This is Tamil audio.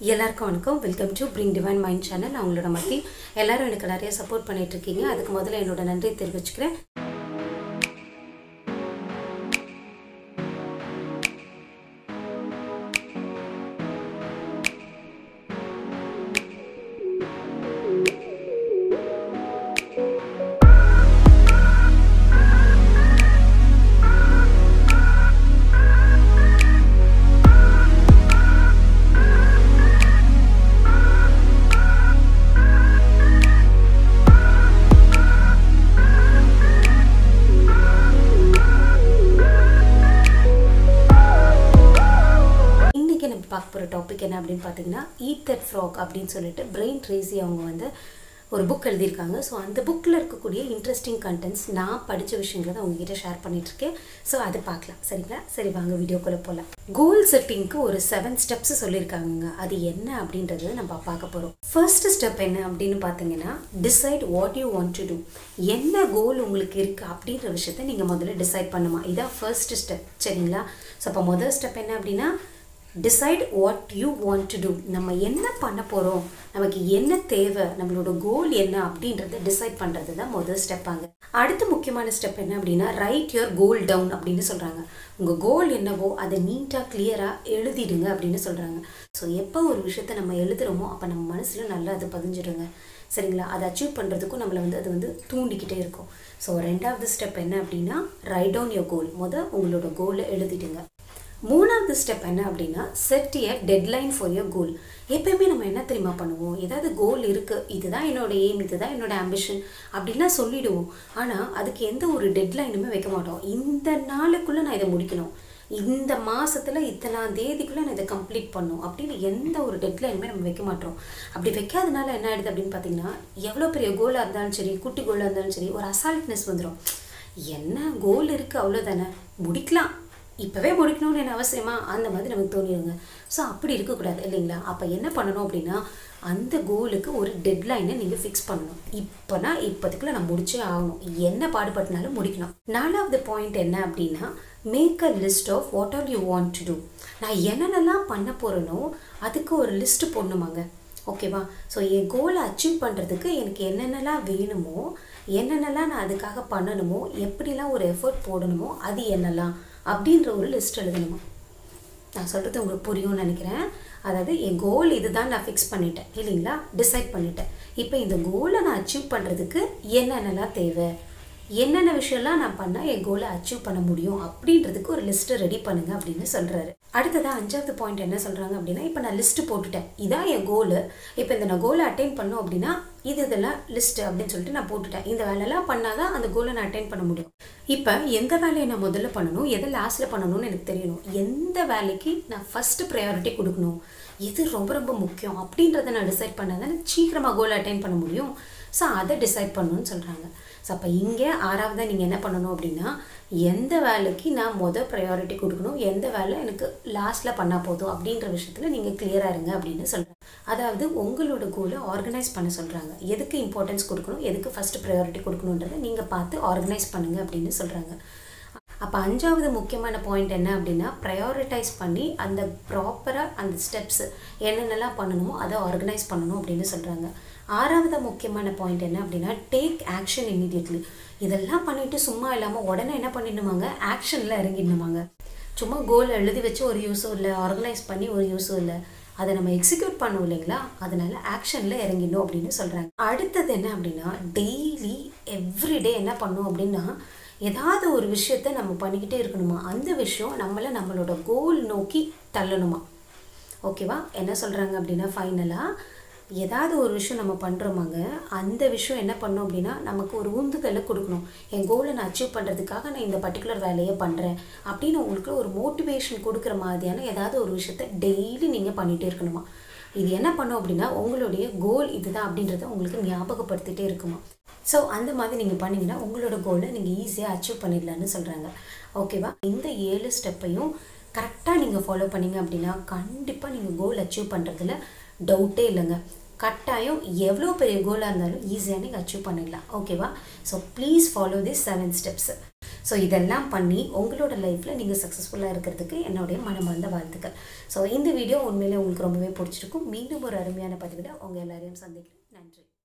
எல்லாருக்கும் வணக்கம். Welcome to bring divine mind channel. அவங்களோட மத்தி எல்லாரும் எனக்கு நிறைய சப்போர்ட் பண்ணிட்டு இருக்கீங்க. அதுக்கு முதல்ல என்னோட நன்றி தெரிவிச்சுக்கிறேன். பார்க்க போகிற டாபிக் என்ன அப்படின்னு பார்த்தீங்கன்னா, ஈட் தட் ஃப்ராக் அப்படின்னு சொல்லிட்டு பிரெயின் ட்ரேசி அவங்க வந்து ஒரு புக் எழுதியிருக்காங்க. ஸோ அந்த புக்கில் இருக்கக்கூடிய இன்ட்ரெஸ்டிங் கண்டென்ட்ஸ் நான் படித்த விஷயங்களை தான் உங்ககிட்ட ஷேர் பண்ணிகிட்ருக்கேன். ஸோ அதை பார்க்கலாம். சரிங்களா? சரி, வாங்க வீடியோக்குள்ளே போகலாம். கோல் செட்டிங்க்கு ஒரு 7 ஸ்டெப்ஸ் சொல்லியிருக்காங்க. அது என்ன அப்படின்றத நம்ம பார்க்க போகிறோம். ஃபர்ஸ்ட் ஸ்டெப் என்ன அப்படின்னு பார்த்தீங்கன்னா, decide what you want to do. என்ன கோல் உங்களுக்கு இருக்குது அப்படின்ற விஷயத்த நீங்கள் முதல்ல டிசைட் பண்ணுமா. இதான் ஃபர்ஸ்ட் ஸ்டெப். சரிங்களா? ஸோ அப்போ முதல் ஸ்டெப் என்ன அப்படின்னா, decide what you want to do. நம்ம என்ன பண்ண போகிறோம், நமக்கு என்ன தேவை, நம்மளோட கோல் என்ன அப்படின்றத டிசைட் பண்ணுறது தான் முதல் ஸ்டெப்பாங்க. அடுத்த முக்கியமான ஸ்டெப் என்ன அப்படின்னா, ரைட் யுவர் கோல் டவுன் அப்படின்னு சொல்கிறாங்க. உங்கள் கோல் என்னவோ அதை நீட்டாக கிளியராக எழுதிடுங்க அப்படின்னு சொல்கிறாங்க. ஸோ எப்போ ஒரு விஷயத்தை நம்ம எழுதுகிறோமோ அப்போ நம்ம மனசில் நல்லா அது பதிஞ்சிடுங்க. சரிங்களா? அதை அச்சீவ் பண்ணுறதுக்கும் நம்மளை வந்து அது வந்து தூண்டிக்கிட்டே இருக்கும். ஸோ ரெண்டாவது ஸ்டெப் என்ன அப்படின்னா, ரைட் டவுன் யுவர் கோல். உங்களோட கோலை எழுதிடுங்க. மூணாவது ஸ்டெப் என்ன அப்படின்னா, set a deadline for your goal. எப்பயுமே நம்ம என்ன தெரியுமா பண்ணுவோம், ஏதாவது கோல் இருக்குது, இதுதான் என்னோட எய்ம், இதுதான் என்னோட ஆம்பிஷன் அப்படின்லாம் சொல்லிவிடுவோம். ஆனால் அதுக்கு எந்த ஒரு டெட்லைனுமே வைக்க மாட்டோம். இந்த நாளுக்குள்ளே நான் இதை முடிக்கணும், இந்த மாதத்தில் இத்தனாம் தேதிக்குள்ளே நான் இதை கம்ப்ளீட் பண்ணணும் அப்படின்னு எந்த ஒரு டெட்லைனுமே நம்ம வைக்க மாட்டோம். அப்படி வைக்காதனால என்ன ஆகிடுது அப்படின்னு பார்த்தீங்கன்னா, எவ்வளோ பெரிய கோலாக இருந்தாலும் சரி, குட்டி கோலாக இருந்தாலும் சரி, ஒரு அசால்ட்னஸ் வந்துடும். என்ன கோல் இருக்குது, அவ்வளோதானே, முடிக்கலாம், இப்போவே முடிக்கணும்னு என்ன அவசியமா, அந்த மாதிரி நமக்கு தோணிடுங்க. ஸோ அப்படி இருக்கக்கூடாது இல்லைங்களா? அப்போ என்ன பண்ணணும் அப்படின்னா, அந்த கோலுக்கு ஒரு டெட்லைனை நீங்கள் ஃபிக்ஸ் பண்ணணும். இப்போனா இப்போதுக்குள்ளே நான் முடிச்சே ஆகணும், என்ன பாடுபட்டினாலும் முடிக்கணும். நாலாவது பாயிண்ட் என்ன அப்படின்னா, make a list of what all you want to do. நான் என்னென்னலாம் பண்ண போகிறேனோ அதுக்கு ஒரு லிஸ்ட்டு போடணுமாங்க. ஓகேவா? ஸோ என் கோலை அச்சீவ் பண்ணுறதுக்கு எனக்கு என்னென்னலாம் வேணுமோ, என்னென்னலாம் நான் அதுக்காக பண்ணணுமோ, எப்படிலாம் ஒரு எஃபர்ட் போடணுமோ, அது என்னெல்லாம் அப்படின்ற ஒரு லிஸ்ட் எழுதணுமா. நான் சொல்கிறது உங்களுக்கு புரியும்னு நினைக்கிறேன். அதாவது என் கோல் இதுதான் நான் ஃபிக்ஸ் பண்ணிட்டேன் இல்லைங்களா, டிசைட் பண்ணிட்டேன். இப்போ இந்த கோலை நான் அச்சீவ் பண்ணுறதுக்கு என்னென்னலாம் தேவை, என்னென்ன விஷயம்லாம் நான் பண்ணால் என் கோலை அச்சீவ் பண்ண முடியும் அப்படின்றதுக்கு ஒரு லிஸ்ட்டை ரெடி பண்ணுங்க அப்படின்னு சொல்கிறாரு. அடுத்ததான் 5வது பாயிண்ட் என்ன சொல்கிறாங்க அப்படின்னா, இப்போ நான் லிஸ்ட்டு போட்டுட்டேன், இதான் என் கோலு, இப்போ இந்த நான் கோலை அட்டைன் பண்ணோம் அப்படின்னா இதெல்லாம் லிஸ்ட்டு அப்படின்னு சொல்லிட்டு நான் போட்டுட்டேன். இந்த வேலையெல்லாம் பண்ணால் தான் அந்த கோலை நான் அட்டைன் பண்ண முடியும். இப்போ எந்த வேலையை நான் முதல்ல பண்ணணும், எதை லாஸ்ட்டில் பண்ணணும்னு எனக்கு தெரியணும். எந்த வேலைக்கு நான் ஃபஸ்ட்டு ப்ரையாரிட்டி கொடுக்கணும், எது ரொம்ப ரொம்ப முக்கியம் அப்படின்றத நான் டிசைட் பண்ணால் தானே சீக்கிரமாக கோலை அட்டைன் பண்ண முடியும். ஸோ அதை டிசைட் பண்ணணும்னு சொல்கிறாங்க. ஸோ அப்போ இங்கே 6வதாக நீங்கள் என்ன பண்ணணும் அப்படின்னா, எந்த வேலைக்கு நான் ப்ரையாரிட்டி கொடுக்கணும், எந்த வேலை எனக்கு லாஸ்ட்டில் பண்ணால் போதும் அப்படின்ற விஷயத்தில் நீங்கள் கிளியராக இருங்க அப்படின்னு சொல்கிறாங்க. அதாவது உங்களோட கோலை ஆர்கனைஸ் பண்ண சொல்கிறாங்க. எதுக்கு இம்பார்ட்டன்ஸ் கொடுக்கணும், எதுக்கு ஃபஸ்ட்டு ப்ரையாரிட்டி கொடுக்கணுன்றதை நீங்கள் பார்த்து ஆர்கனைஸ் பண்ணுங்கள் அப்படின்னு சொல்கிறாங்க. அப்போ 5வது முக்கியமான பாயிண்ட் என்ன அப்படின்னா, ப்ரையாரிட்டைஸ் பண்ணி அந்த ப்ராப்பராக அந்த ஸ்டெப்ஸ் என்னென்னலாம் பண்ணணுமோ அதை ஆர்கனைஸ் பண்ணணும் அப்படின்னு சொல்கிறாங்க. 6வது முக்கியமான பாயிண்ட் என்ன அப்படின்னா, டேக் ஆக்ஷன் இம்மீடியட்லி. இதெல்லாம் பண்ணிவிட்டு சும்மா இல்லாமல் உடனே என்ன பண்ணிடணுமாங்க, ஆக்ஷனில் இறங்கிடணுமாங்க. சும்மா கோல் எழுதி வச்சு ஒரு யூஸும் இல்லை, ஆர்கனைஸ் பண்ணி ஒரு யூஸும் இல்லை, அதை நம்ம எக்ஸிக்யூட் பண்ணோம் இல்லைங்களா, அதனால ஆக்ஷனில் இறங்கிடணும் அப்படின்னு சொல்கிறாங்க. அடுத்தது என்ன அப்படின்னா, டெய்லி எவ்ரிடே என்ன பண்ணணும் அப்படின்னா, ஏதாவது ஒரு விஷயத்த நம்ம பண்ணிக்கிட்டே இருக்கணுமா. அந்த விஷயம் நம்மளோட கோல் நோக்கி தள்ளணுமா. ஓகேவா? என்ன சொல்கிறாங்க அப்படின்னா, ஃபைனலாக ஏதாவது ஒரு விஷயம் நம்ம பண்ணுறோமாங்க, அந்த விஷயம் என்ன பண்ணோம் அப்படின்னா நமக்கு ஒரு உந்துதலை கொடுக்கணும். என் கோலை நான் அச்சீவ் பண்ணுறதுக்காக நான் இந்த பர்டிகுலர் வேலையை பண்ணுறேன் அப்படின்னு உங்களுக்கு ஒரு மோட்டிவேஷன் கொடுக்குற மாதிரியான ஏதாவது ஒரு விஷயத்த டெய்லி நீங்கள் பண்ணிகிட்டே இருக்கணுமா. இது என்ன பண்ணும் அப்படின்னா, உங்களுடைய கோல் இதுதான் அப்படின்றத உங்களுக்கு ஞாபகப்படுத்திகிட்டே இருக்குமா. ஸோ அந்த மாதிரி நீங்கள் பண்ணிங்கன்னா உங்களோட கோலை நீங்கள் ஈஸியாக அச்சீவ் பண்ணிடலான்னு சொல்கிறாங்க. ஓகேவா? இந்த 7 ஸ்டெப்பையும் கரெக்டாக நீங்கள் ஃபாலோ பண்ணிங்க அப்படின்னா கண்டிப்பாக நீங்கள் கோல் அச்சீவ் பண்ணுறதுல டவுட்டே இல்லைங்க. கட்டாயம் எவ்வளோ பெரிய கோலாக இருந்தாலும் ஈஸியாக நீங்கள் அச்சீவ் பண்ணிடலாம். ஓகேவா? So please follow this 7 steps. So இதெல்லாம் பண்ணி உங்களோட லைஃப்பில் நீங்கள் சக்ஸஸ்ஃபுல்லாக இருக்கிறதுக்கு என்னுடைய மனமார்ந்த வாழ்த்துக்கள். ஸோ இந்த வீடியோ உண்மையிலே உங்களுக்கு ரொம்பவே பிடிச்சிருக்கும். மீண்டும் ஒரு அருமையான பதிவில் உங்கள் எல்லாரையும் சந்திக்கிறேன். நன்றி.